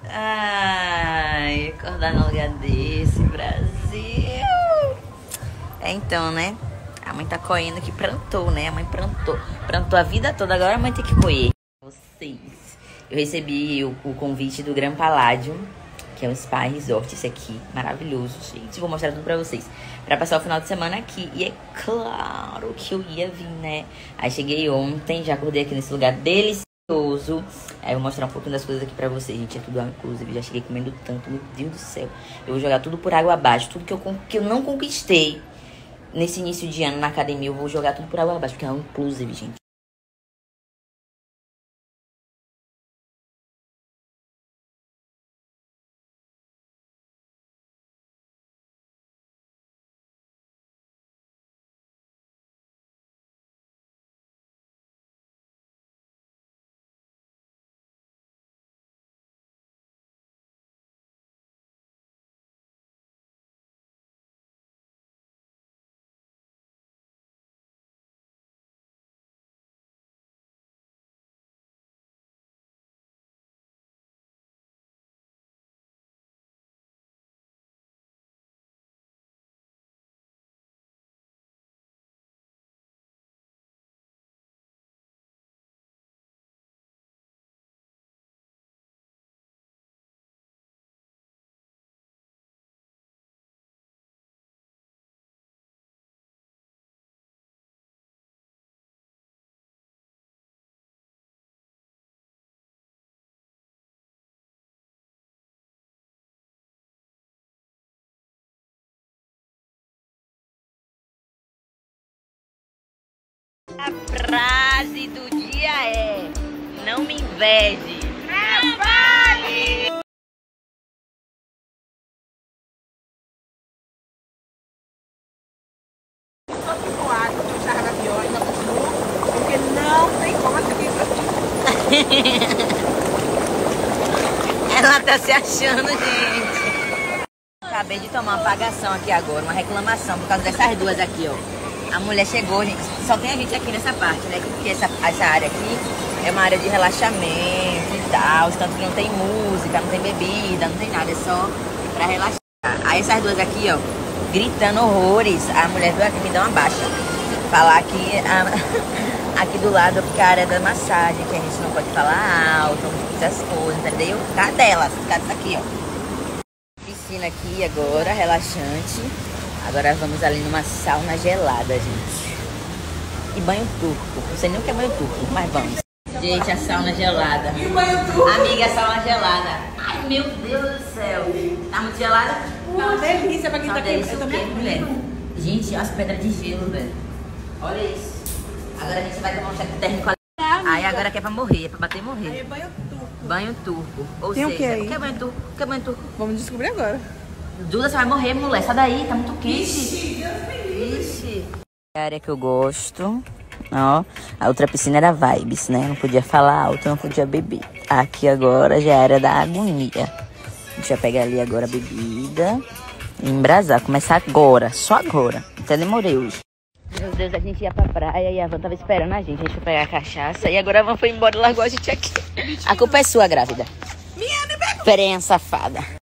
Ai, acordar num lugar desse, Brasil. Então, né? A mãe tá coendo que prantou, né? A mãe prantou. Prantou a vida toda, agora a mãe tem que coer. Vocês. Eu recebi o convite do Gran Paládio, que é um spa resort, esse aqui. Maravilhoso, gente. Vou mostrar tudo pra vocês. Pra passar o final de semana aqui. E é claro que eu ia vir, né? Aí cheguei ontem, já acordei aqui nesse lugar delicioso. Aí eu vou mostrar um pouquinho das coisas aqui pra vocês, gente. É tudo inclusive. Já cheguei comendo tanto, meu Deus do céu. Eu vou jogar tudo por água abaixo. Tudo que eu não conquistei nesse início de ano na academia, eu vou jogar tudo por água abaixo. Porque é um inclusive, gente. A frase do dia é: não me inveje, trabalhe! Só ficou água, eu estava na pior, ainda continuo, porque não tem como essa aqui pra Ela tá se achando, gente. Acabei de tomar uma apagação aqui agora, uma reclamação por causa dessas duas aqui, ó. A mulher chegou, gente. Só tem a gente aqui nessa parte, né? Porque essa área aqui é uma área de relaxamento e tal. Tanto que não tem música, não tem bebida, não tem nada. É só pra relaxar. Aí essas duas aqui, ó, gritando horrores. A mulher veio aqui me dar uma baixa. Falar que aqui do lado fica a área da massagem, que a gente não pode falar alto, muitas coisas, entendeu? Cadê elas? Cadê aqui, ó? Piscina aqui agora, relaxante. Agora vamos ali numa sauna gelada, gente. E banho turco. Não sei nem o que é banho turco, mas vamos. Gente, a sauna gelada. E o banho turco? Amiga, a sauna gelada. Ai, meu Deus do céu. Tá muito gelada? Uma delícia pra quem tá aqui. Eu também, mulher. Gente, as pedras de gelo, velho. Olha isso. Agora a gente vai tomar um cheque térmico ali. Aí agora que é pra morrer, é pra bater e morrer. Aí é banho turco. Banho turco. Ou Tem o seja, que aí? o que é banho turco? O que é banho turco? Vamos descobrir agora. Duda, você vai morrer, mulher. Sai daí, tá muito quente. Ixi, Deus me livre. Ixi. É a área que eu gosto. Ó, a outra piscina era vibes, né? Não podia falar alto, não podia beber. Aqui agora já era da agonia. A gente vai pegar ali agora a bebida e embrasar. Começar agora, só agora. Até demorei hoje. Meu Deus, a gente ia pra praia e a Van tava esperando a gente. A gente foi pegar a cachaça e agora a Van foi embora e largou a gente aqui. A culpa é sua, grávida. Minha, me pega. Ferenha safada.